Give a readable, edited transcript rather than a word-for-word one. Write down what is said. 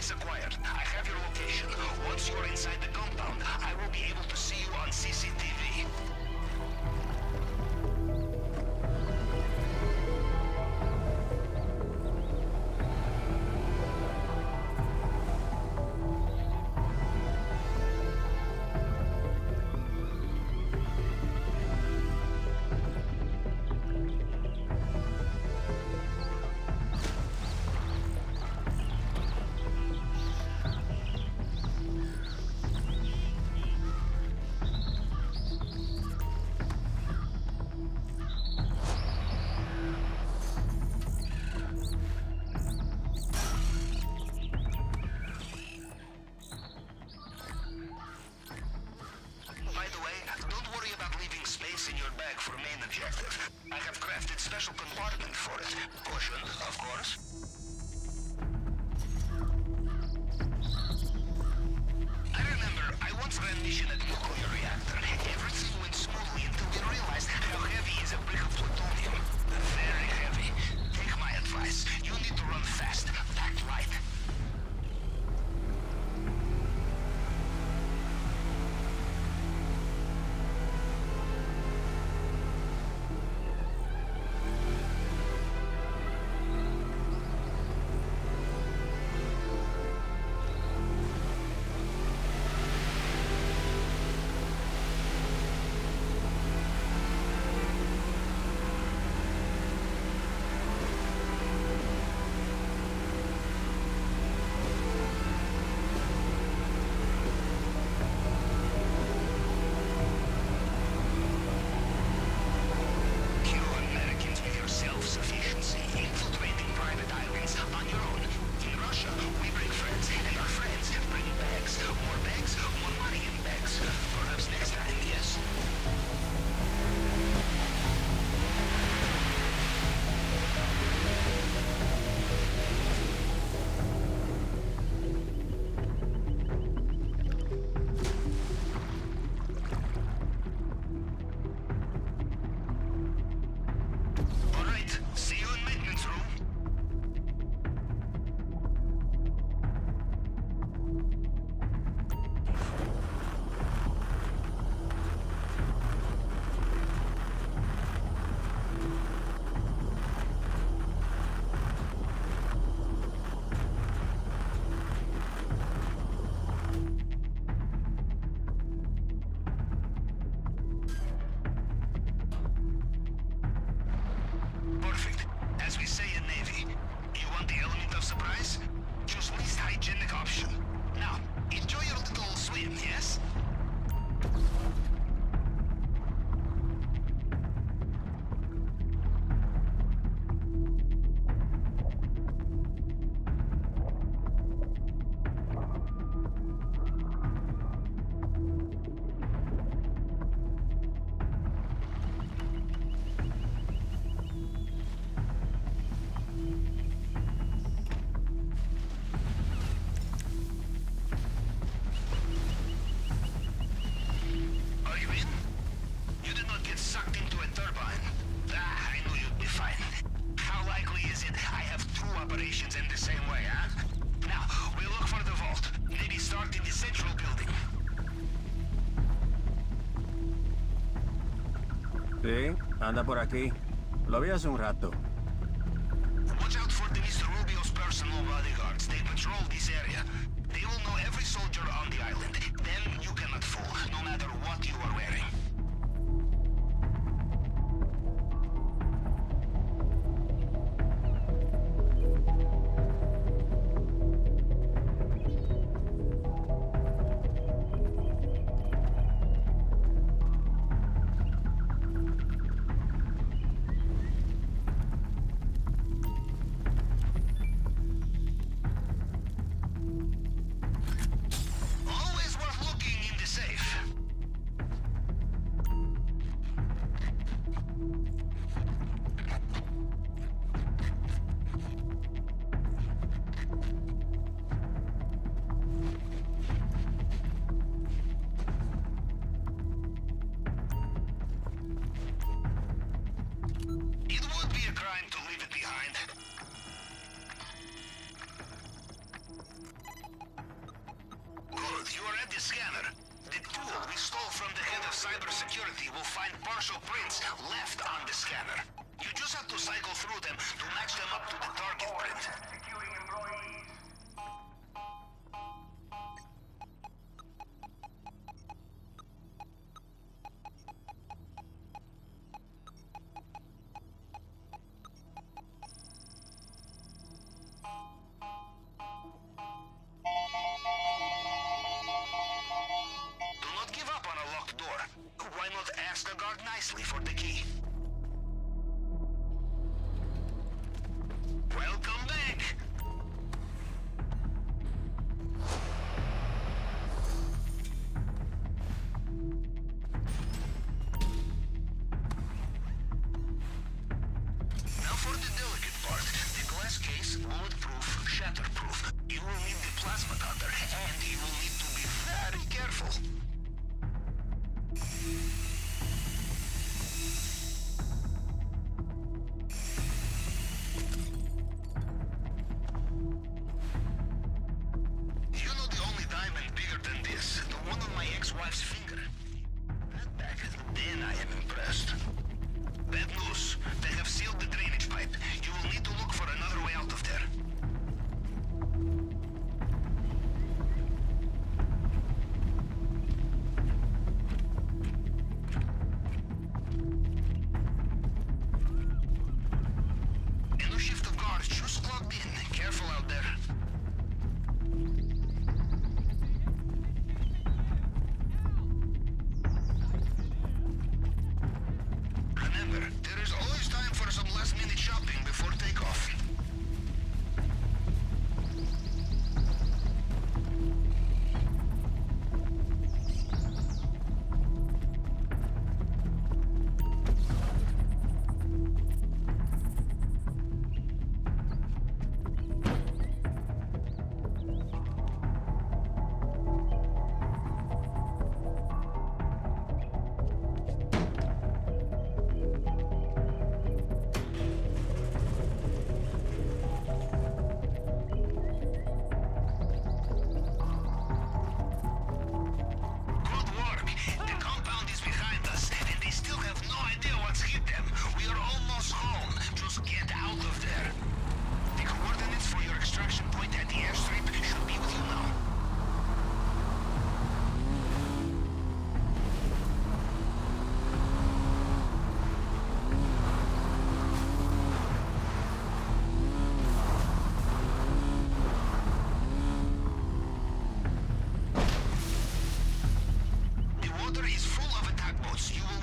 Targets acquired. I have your location. Once you are inside the compound, I will be able to see you on CCTV. In your bag for main objective. I have crafted special compartment for it. Caution, of course. I remember I once ran mission at nuclear reactor. Everything went smoothly until we realized how heavy is a brick of plutonium. Very heavy. Take my advice. You need to run fast, pack light. Sí, anda por aquí. Lo vi hace un rato. Watch out for the Mr. Rubio's personal bodyguards. They patrol this area. They will know every soldier on the island. Then you cannot fool, no matter what you are wearing. Always worth looking in security will find partial prints left on the scanner. You just have to cycle through them to match them up to the target print. Executing employees. Do not give up on a locked door. Why not ask the guard nicely for the key? Welcome back! Now for the delicate part. The glass case, bulletproof, shatterproof. You will need the plasma cutter, and you will need to be very careful. You know the only diamond bigger than this, the one on my ex-wife's finger. That back, then I am impressed. Bad news. They have sealed the drainage pipe. You will need to look for another way out of there. And no shift of guards, just logged in. Careful out there. Remember, there is always time for some last-minute shopping before takeoff. Good work. The compound is behind us, and they still have no idea what's hit them. We are almost home. Just get out of there. The coordinates for your extraction point at the airstrip should be with you now. The water is full of attack boats. You